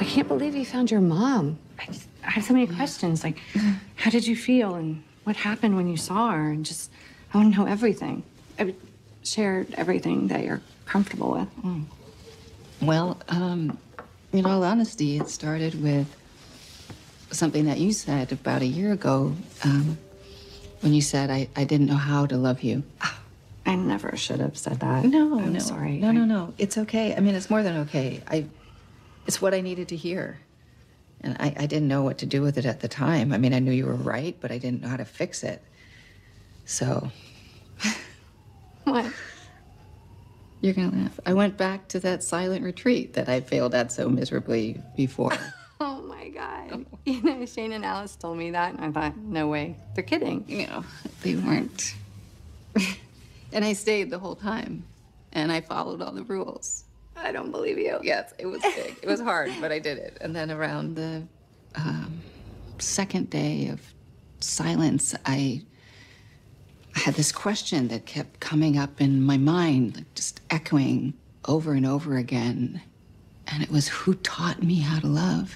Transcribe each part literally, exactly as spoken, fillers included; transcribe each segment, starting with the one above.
I can't believe you found your mom. I, just, I have so many questions. Like, how did you feel and what happened when you saw her? And just, I want to know everything. I would share everything that you're comfortable with. Mm. Well, um, in all honesty, it started with something that you said about a year ago, um, when you said, I, I didn't know how to love you. I never should have said that. No, I'm no. sorry. No, I... no, no. It's okay. I mean, it's more than okay. I, it's what I needed to hear. And I, I didn't know what to do with it at the time. I mean, I knew you were right, but I didn't know how to fix it. So. What? You're gonna laugh. I went back to that silent retreat that I failed at so miserably before. Oh my God. Oh. You know, Shane and Alice told me that, and I thought, no way. They're kidding. You know, they weren't. And I stayed the whole time. And I followed all the rules. I don't believe you. Yes, it was big. It was hard, but I did it. And then around the um, second day of silence, I, I had this question that kept coming up in my mind, like just echoing over and over again. And it was, who taught me how to love?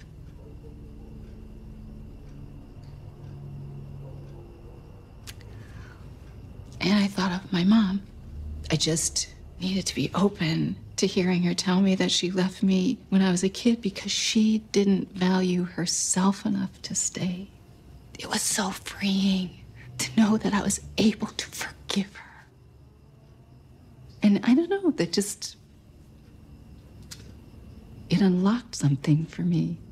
And I thought of my mom. I just needed to be open to hearing her tell me that she left me when I was a kid because she didn't value herself enough to stay. It was so freeing to know that I was able to forgive her. And I don't know, that just, it unlocked something for me.